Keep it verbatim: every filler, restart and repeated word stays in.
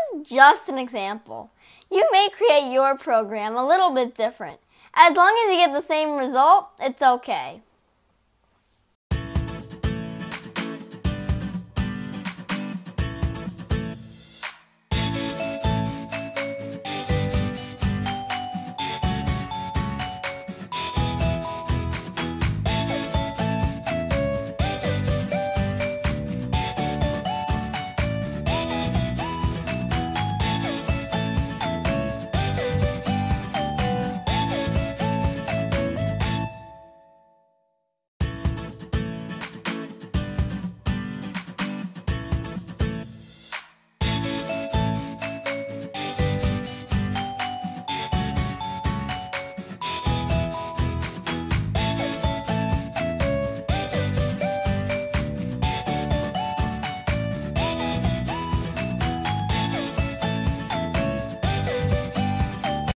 is just an example. You may create your program a little bit different. As long as you get the same result, it's okay.